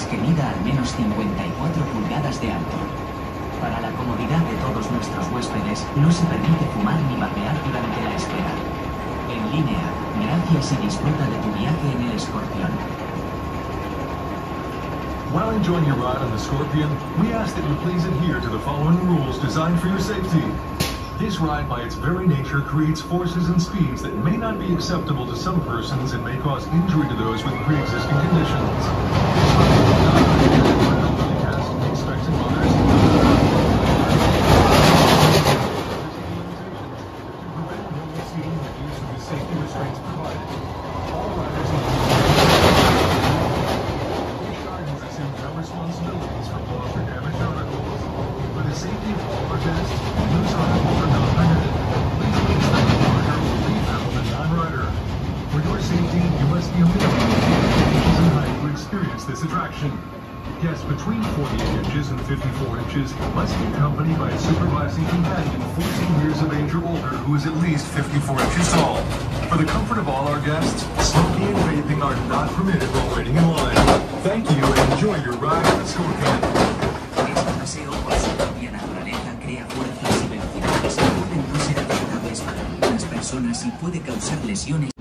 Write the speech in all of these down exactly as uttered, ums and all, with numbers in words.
que mida al menos cincuenta y cuatro pulgadas de alto. Para la comodidad de todos nuestros huéspedes, no se permite fumar ni vapear durante la espera. En línea, gracias y disfruta de tu viaje en el Escorpión. While enjoying your ride on the Scorpion, we ask that you please adhere to the following rules designed for your safety. This ride, by its very nature, creates forces and speeds that may not be acceptable to some persons and may cause injury to those with pre-existing conditions. Expectant mothers. To prevent no exceeding the use of the safety restraints provided, all riders need to responsibilities for lost or damaged articles. For the safety of all our guests, loose articles are not permitted. Please place them in the rider or leave them with a non-rider. For your safety, you must be a minimum of fifty inches in height to experience this attraction. Guests between forty-eight inches and fifty-four inches must be accompanied by a supervising companion fourteen years of age or older who is at least fifty-four inches tall. For the comfort of all our guests, smoking and vaping are not permitted while waiting in line. Thank you and enjoy your ride on the Scorpion. Este paseo por su propia naturaleza crea fuerzas y velocidades que pueden no ser agradables para algunas personas y puede causar lesiones.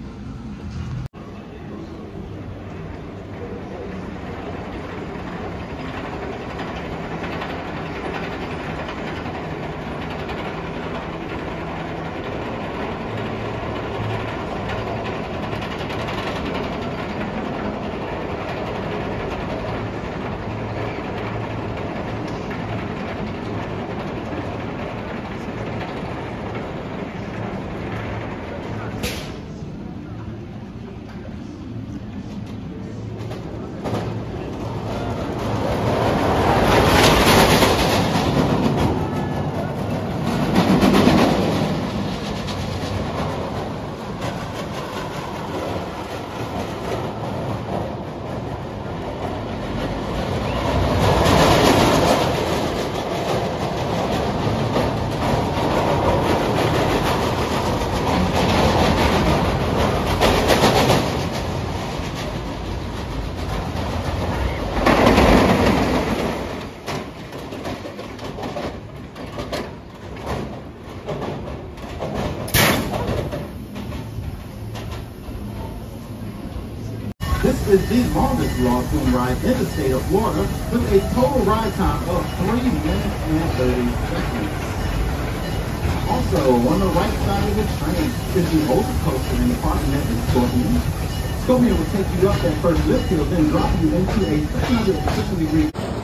This is the longest raw swing ride in the state of Florida with a total ride time of three minutes and thirty seconds. Also, on the right side of the train is the roller coaster in the parking net in Scorpion. Scorpion will take you up that first lift hill, then drop you into a three hundred sixty degree